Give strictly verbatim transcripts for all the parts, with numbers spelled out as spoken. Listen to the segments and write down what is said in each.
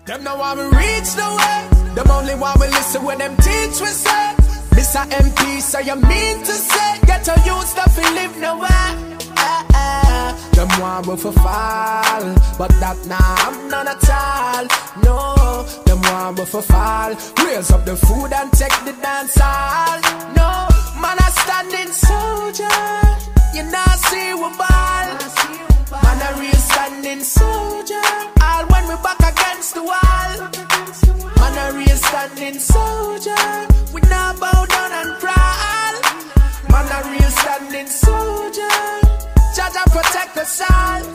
Them no want me reach the way. Them only want me listen when them teach we say. Mister M P, so you mean to say get a youth stuff and live nowhere. Uh, uh. Them want me for fall, but that nah I'm none at all. No, them want me for fall. Raise up the food and take the dance hall. No, man a standing soldier. You not see we ball. Man a real standing soldier. All when we back against the wall. Man a real standing soldier. We not bow down and crawl. Man a real standing soldier. Judge and protect us all.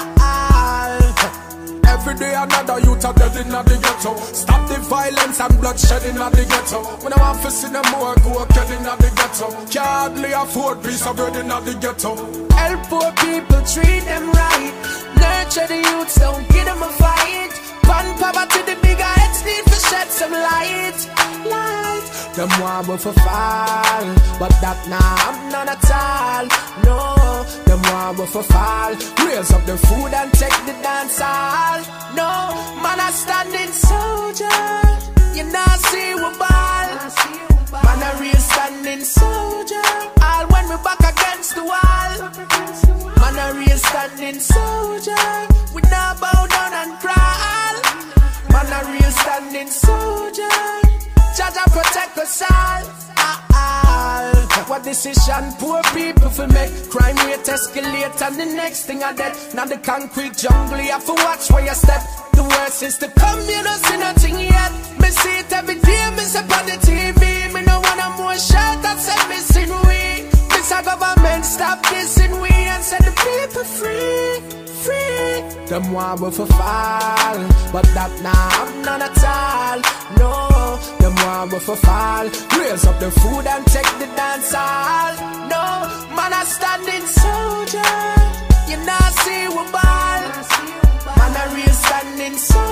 Every day another youth are dead in the ghetto. Stop the violence and bloodshed in the ghetto. When I want to see them more go get in the ghetto. Can't hardly afford piece of bread in the ghetto. Help poor people, treat them right. Nurture the youths, don't give them a fight. Pan poverty, the bigger heads need to shed some light. Light. Them want me for fall, but that nah I'm none at all. No, them want me for fall. Raise up the food and take the dance hall. No, man a standing soldier. You not see we ball. Man a real standing soldier. All when we back against the wall. Man a real standing soldier. We not bow down and crawl. Man a real standing soldier. Judge and protect us all. What decision poor people for make? Crime rate escalate and the next thing I dead. Now the concrete jungle, you have to watch where you step. The worst is to come, you don't see nothing yet. Me see it every day, me see on the T V. Me no want a more shot that said missing we. Miss a government stop dissing we and set the people free. Free. Them want me for fall, but that nah I'm none at all. No, them want me for fall. Raise up the food and take the dance hall. No, man a standing soldier. You not see we ball. Man a real standing soldier.